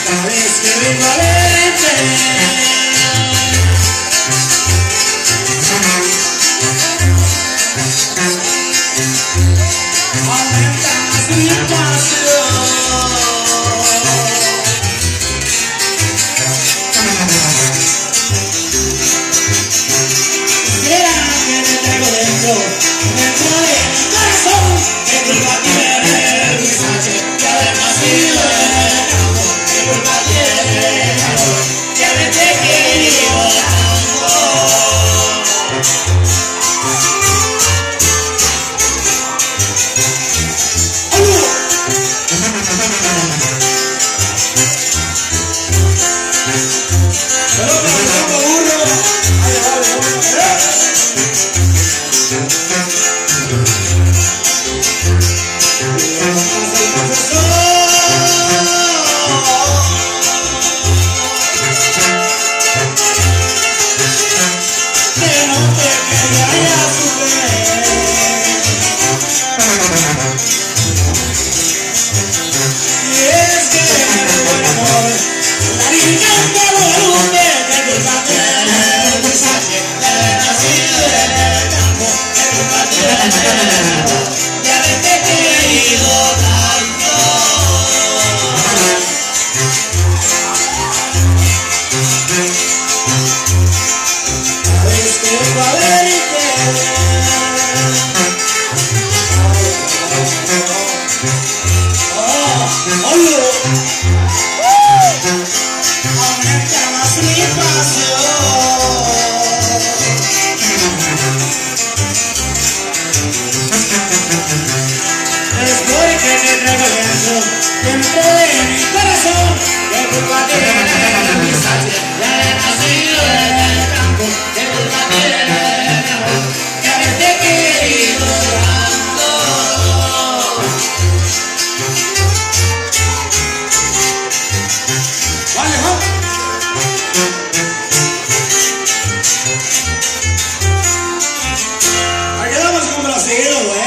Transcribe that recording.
Sabes que vengo a verte. Aumenta más mi pasión. Quisiera que te traigo dentro de mi corazón, que culpa tiene el mensaje, que además sido el amor, que culpa tiene el amor, que haberte querido tanto. Dentro de mi corazón, que culpa tiene el mensaje, ya he nacido en el campo, que culpa tiene mi amor, que haberte querido tanto.